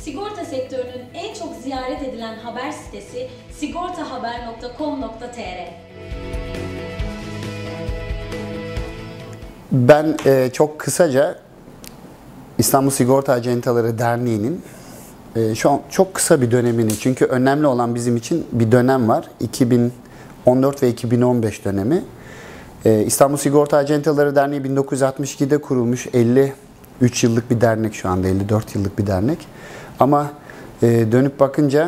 Sigorta sektörünün en çok ziyaret edilen haber sitesi sigortahaber.com.tr. Ben çok kısaca İstanbul Sigorta Acentaları Derneği'nin şu an çok kısa bir dönemini, çünkü önemli olan bizim için bir dönem var. 2014 ve 2015 dönemi. İstanbul Sigorta Acentaları Derneği 1962'de kurulmuş, 53 yıllık bir dernek, şu anda 54 yıllık bir dernek. Ama dönüp bakınca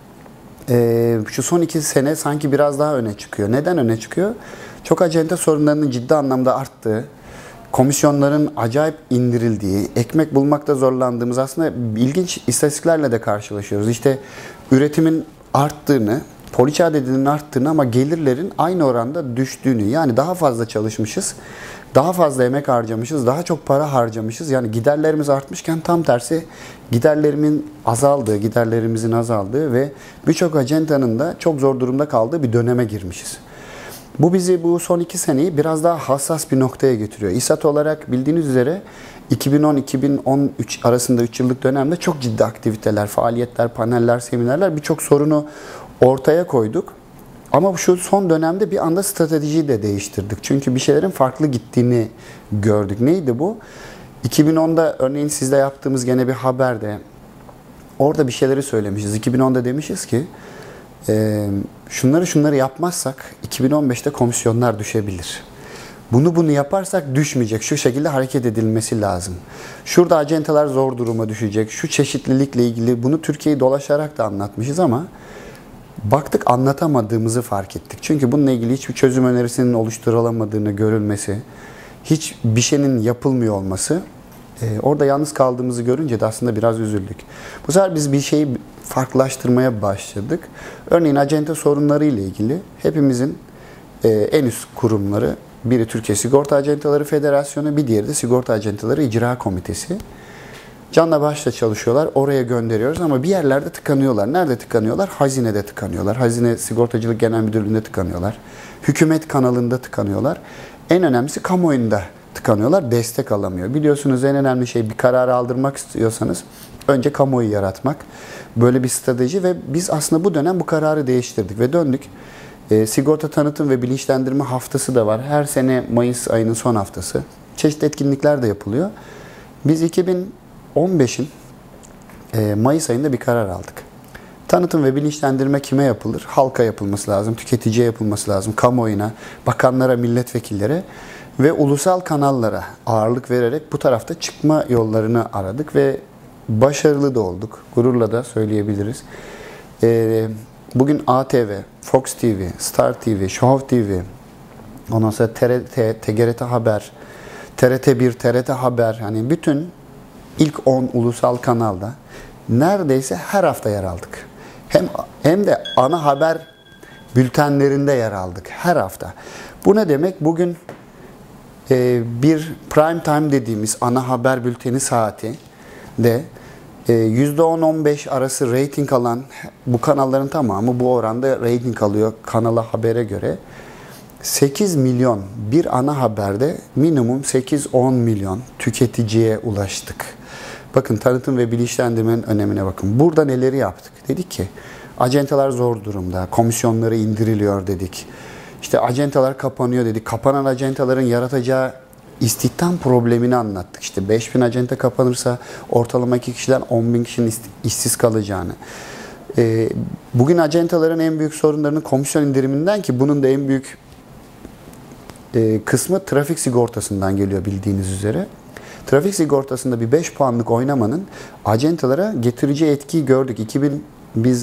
şu son 2 sene sanki biraz daha öne çıkıyor. Neden öne çıkıyor? Çok acenta sorunlarının ciddi anlamda arttığı, komisyonların acayip indirildiği, ekmek bulmakta zorlandığımız aslında ilginç istatistiklerle de karşılaşıyoruz. İşte üretimin arttığını, poliçe adedinin arttığını ama gelirlerin aynı oranda düştüğünü, yani daha fazla çalışmışız, daha fazla emek harcamışız, daha çok para harcamışız. Yani giderlerimiz artmışken tam tersi giderlerimizin azaldığı ve birçok acentanın da çok zor durumda kaldığı bir döneme girmişiz. Bu bizi bu son 2 seneyi biraz daha hassas bir noktaya getiriyor. İSAT olarak bildiğiniz üzere 2010-2013 arasında 3 yıllık dönemde çok ciddi aktiviteler, faaliyetler, paneller, seminerler, birçok sorunu ortaya koyduk. Ama şu son dönemde bir anda stratejiyi de değiştirdik. Çünkü bir şeylerin farklı gittiğini gördük. Neydi bu? 2010'da örneğin sizle yaptığımız gene bir haberde orada bir şeyleri söylemişiz. 2010'da demişiz ki şunları yapmazsak 2015'te komisyonlar düşebilir. Bunu yaparsak düşmeyecek. Şu şekilde hareket edilmesi lazım. Şurada acentalar zor duruma düşecek. Şu çeşitlilikle ilgili bunu Türkiye'yi dolaşarak da anlatmışız ama baktık anlatamadığımızı fark ettik. Çünkü bununla ilgili hiçbir çözüm önerisinin oluşturulamadığını görülmesi, hiç bir şeyin yapılmıyor olması, orada yalnız kaldığımızı görünce de aslında biraz üzüldük. Bu sefer biz bir şeyi farklılaştırmaya başladık. Örneğin acenta sorunları ile ilgili hepimizin en üst kurumları, biri Türkiye Sigorta Acentaları Federasyonu, bir diğeri de Sigorta Acentaları İcra Komitesi. Canla başla çalışıyorlar. Oraya gönderiyoruz ama bir yerlerde tıkanıyorlar. Nerede tıkanıyorlar? Hazinede tıkanıyorlar. Hazine Sigortacılık Genel Müdürlüğü'nde tıkanıyorlar. Hükümet kanalında tıkanıyorlar. En önemlisi kamuoyunda tıkanıyorlar. Destek alamıyor. Biliyorsunuz en önemli şey, bir kararı aldırmak istiyorsanız önce kamuoyu yaratmak. Böyle bir strateji ve biz aslında bu dönem bu kararı değiştirdik ve döndük. Sigorta tanıtım ve bilinçlendirme haftası da var. Her sene Mayıs ayının son haftası. Çeşitli etkinlikler de yapılıyor. Biz 2015'in Mayıs ayında bir karar aldık. Tanıtım ve bilinçlendirme kime yapılır? Halka yapılması lazım, tüketiciye yapılması lazım, kamuoyuna, bakanlara, milletvekillere ve ulusal kanallara ağırlık vererek bu tarafta çıkma yollarını aradık ve başarılı da olduk. Gururla da söyleyebiliriz. Bugün ATV, Fox TV, Star TV, Show TV, ondan sonra TRT, TGRT Haber, TRT1, TRT Haber, hani bütün ilk 10 ulusal kanalda neredeyse her hafta yer aldık. Hem de ana haber bültenlerinde yer aldık her hafta. Bu ne demek? Bugün bir prime time dediğimiz ana haber bülteni saati de %10-15 arası reyting alan bu kanalların tamamı bu oranda reyting alıyor kanala, habere göre. 8 milyon bir ana haberde minimum 8-10 milyon tüketiciye ulaştık. Bakın tanıtım ve bilinçlendirmenin önemine bakın. Burada neleri yaptık? Dedik ki acentalar zor durumda, komisyonları indiriliyor dedik. İşte acentalar kapanıyor dedik. Kapanan acentaların yaratacağı istihdam problemini anlattık. İşte 5000 acenta kapanırsa ortalama 2 kişiden 10.000 kişinin işsiz kalacağını. Bugün acentaların en büyük sorunlarının komisyon indiriminden, ki bunun da en büyük kısmı trafik sigortasından geliyor bildiğiniz üzere. Trafik sigortasında bir 5 puanlık oynamanın acentalara getireceği etkiyi gördük. Biz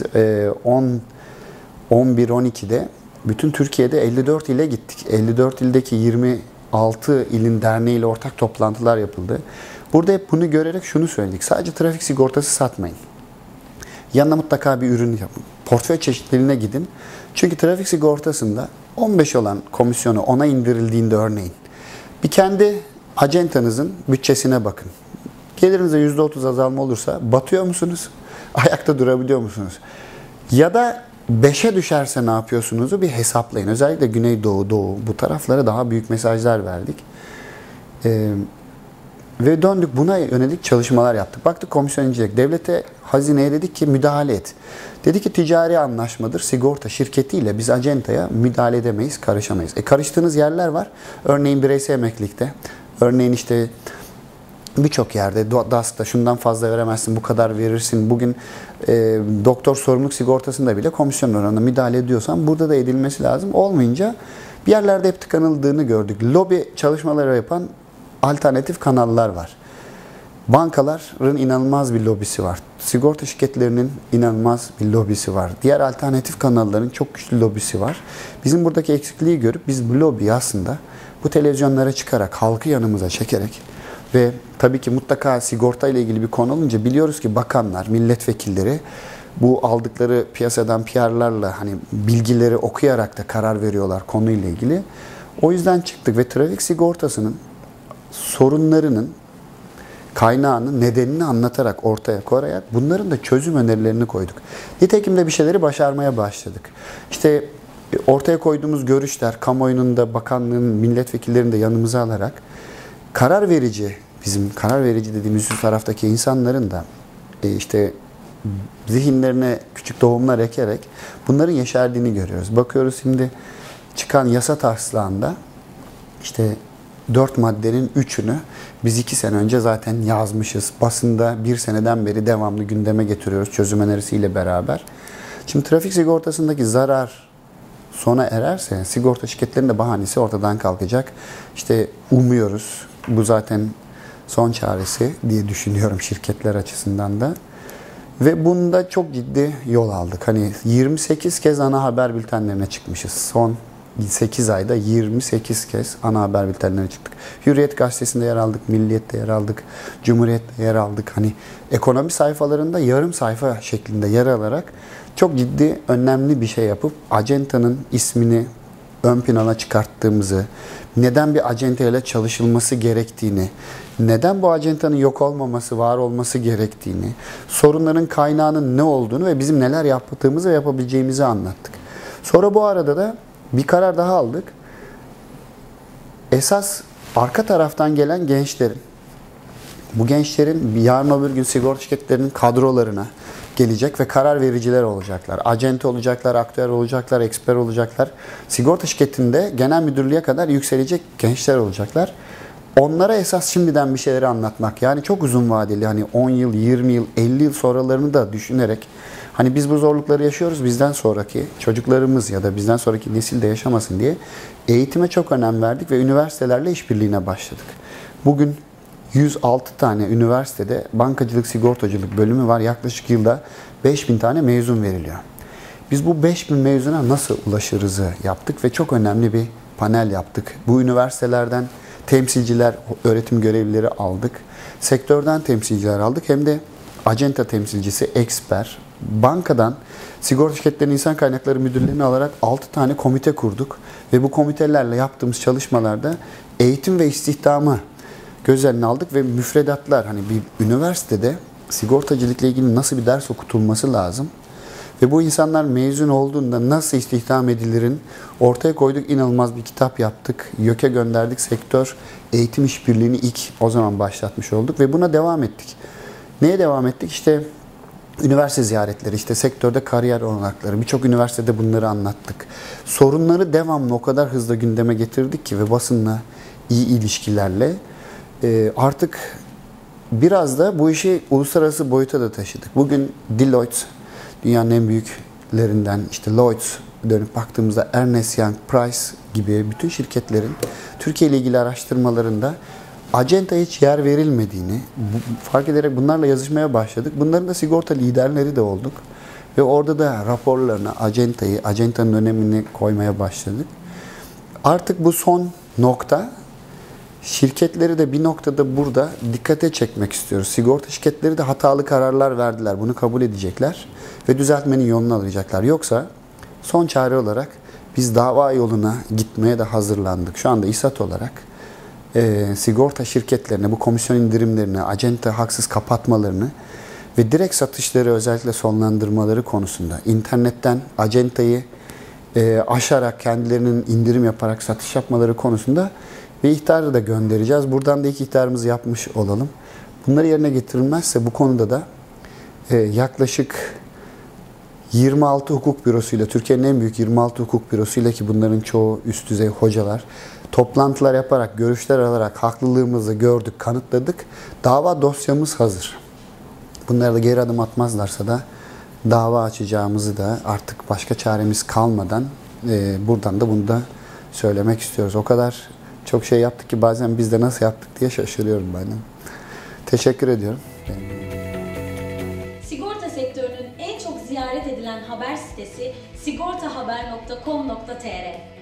11-12'de bütün Türkiye'de 54 ile gittik. 54 ildeki 26 ilin derneğiyle ortak toplantılar yapıldı. Burada hep bunu görerek şunu söyledik. Sadece trafik sigortası satmayın. Yanına mutlaka bir ürün yapın. Portföy çeşitliliğine gidin. Çünkü trafik sigortasında 15 olan komisyonu 10'a indirildiğinde örneğin bir kendi acentanızın bütçesine bakın. Gelirinize %30 azalma olursa batıyor musunuz? Ayakta durabiliyor musunuz? Ya da 5'e düşerse ne yapıyorsunuzu bir hesaplayın. Özellikle Güneydoğu, Doğu bu taraflara daha büyük mesajlar verdik. Ve döndük buna yönelik çalışmalar yaptık. Baktık komisyon inceleyecek. Devlete, hazineye dedik ki müdahale et. Dedi ki ticari anlaşmadır. Sigorta şirketiyle biz acentaya müdahale edemeyiz, karışamayız. Karıştığınız yerler var. Örneğin bireysel emeklilikte. Örneğin işte birçok yerde DASK'ta şundan fazla veremezsin, bu kadar verirsin. Bugün doktor sorumluluk sigortasında bile komisyon oranına müdahale ediyorsan burada da edilmesi lazım. Olmayınca bir yerlerde hep tıkanıldığını gördük. Lobi çalışmaları yapan alternatif kanallar var. Bankaların inanılmaz bir lobisi var. Sigorta şirketlerinin inanılmaz bir lobisi var. Diğer alternatif kanalların çok güçlü lobisi var. Bizim buradaki eksikliği görüp biz bu lobiyi aslında bu televizyonlara çıkarak, halkı yanımıza çekerek ve tabii ki mutlaka sigorta ile ilgili bir konu olunca biliyoruz ki bakanlar, milletvekilleri bu aldıkları piyasadan PR'larla hani bilgileri okuyarak da karar veriyorlar konuyla ilgili. O yüzden çıktık ve trafik sigortasının sorunlarının kaynağını, nedenini anlatarak ortaya koyarak bunların da çözüm önerilerini koyduk. Nitekim de bir şeyleri başarmaya başladık. İşte ortaya koyduğumuz görüşler, kamuoyunun da, bakanlığın, milletvekillerini de yanımıza alarak karar verici, bizim karar verici dediğimiz üst taraftaki insanların da işte zihinlerine küçük tohumlar ekerek bunların yeşerdiğini görüyoruz. Bakıyoruz şimdi çıkan yasa taslağında işte 4 maddenin 3'ünü biz 2 sene önce zaten yazmışız. Basında 1 seneden beri devamlı gündeme getiriyoruz çözüm önerisiyle beraber. Şimdi trafik sigortasındaki zarar sona ererse sigorta şirketlerinin de bahanesi ortadan kalkacak. İşte umuyoruz. Bu zaten son çaresi diye düşünüyorum şirketler açısından da. Ve bunda çok ciddi yol aldık. Hani 28 kez ana haber bültenlerine çıkmışız. Son 8 ayda 28 kez ana haber bültenlerine çıktık. Hürriyet gazetesinde yer aldık, Milliyet'te yer aldık, Cumhuriyet'te yer aldık. Hani ekonomi sayfalarında yarım sayfa şeklinde yer alarak çok ciddi, önemli bir şey yapıp acentanın ismini ön plana çıkarttığımızı, neden bir acenteyle çalışılması gerektiğini, neden bu acentanın yok olmaması, var olması gerektiğini, sorunların kaynağının ne olduğunu ve bizim neler yaptığımızı ve yapabileceğimizi anlattık. Sonra bu arada da bir karar daha aldık. Esas arka taraftan gelen gençlerin, bu gençlerin yarın öbür gün sigorta şirketlerinin kadrolarına gelecek ve karar vericiler olacaklar. Acente olacaklar, aktüer olacaklar, eksper olacaklar. Sigorta şirketinde genel müdürlüğe kadar yükselecek gençler olacaklar. Onlara esas şimdiden bir şeyleri anlatmak. Yani çok uzun vadeli, hani 10 yıl, 20 yıl, 50 yıl sonralarını da düşünerek, hani biz bu zorlukları yaşıyoruz, bizden sonraki çocuklarımız ya da bizden sonraki nesil de yaşamasın diye eğitime çok önem verdik ve üniversitelerle işbirliğine başladık. Bugün 106 tane üniversitede bankacılık, sigortacılık bölümü var. Yaklaşık yılda 5000 tane mezun veriliyor. Biz bu 5000 mezuna nasıl ulaşırızı yaptık ve çok önemli bir panel yaptık. Bu üniversitelerden temsilciler, öğretim görevlileri aldık. Sektörden temsilciler aldık. Hem de acenta temsilcisi, eksper. Bankadan sigorta şirketlerinin insan kaynakları müdürlerini alarak 6 tane komite kurduk. Ve bu komitelerle yaptığımız çalışmalarda eğitim ve istihdamı göz önüne aldık ve müfredatlar, hani bir üniversitede sigortacılıkla ilgili nasıl bir ders okutulması lazım ve bu insanlar mezun olduğunda nasıl istihdam edilirin ortaya koyduk. İnanılmaz bir kitap yaptık. YÖK'e gönderdik. Sektör eğitim işbirliğini ilk o zaman başlatmış olduk ve buna devam ettik. Neye devam ettik? İşte üniversite ziyaretleri, işte sektörde kariyer olanakları, birçok üniversitede bunları anlattık. Sorunları devamlı o kadar hızlı gündeme getirdik ki ve basınla iyi ilişkilerle artık biraz da bu işi uluslararası boyuta da taşıdık. Bugün Deloitte, dünyanın en büyüklerinden, işte Lloyds dönüp baktığımızda Ernst Young, Price gibi bütün şirketlerin Türkiye ile ilgili araştırmalarında acenta hiç yer verilmediğini fark ederek bunlarla yazışmaya başladık. Bunların da sigorta liderleri de olduk. Ve orada da raporlarına acentayı, acentanın önemini koymaya başladık. Artık bu son nokta. Şirketleri de bir noktada burada dikkate çekmek istiyoruz. Sigorta şirketleri de hatalı kararlar verdiler. Bunu kabul edecekler ve düzeltmenin yolunu alacaklar. Yoksa son çare olarak biz dava yoluna gitmeye de hazırlandık. Şu anda İSAT olarak sigorta şirketlerine bu komisyon indirimlerini, acenta haksız kapatmalarını ve direkt satışları özellikle sonlandırmaları konusunda internetten acentayı aşarak kendilerinin indirim yaparak satış yapmaları konusunda Ve ihtarı da göndereceğiz. Buradan da ilk ihtarımızı yapmış olalım. Bunları yerine getirilmezse bu konuda da yaklaşık 26 hukuk bürosuyla, Türkiye'nin en büyük 26 hukuk bürosuyla ki bunların çoğu üst düzey hocalar, toplantılar yaparak, görüşler alarak haklılığımızı gördük, kanıtladık. Dava dosyamız hazır. Bunlara da geri adım atmazlarsa da dava açacağımızı da artık başka çaremiz kalmadan buradan da bunu da söylemek istiyoruz. O kadar çok şey yaptık ki bazen biz de nasıl yaptık diye şaşırıyorum ben de. Teşekkür ediyorum. Sigorta sektörünün en çok ziyaret edilen haber sitesi sigortahaber.com.tr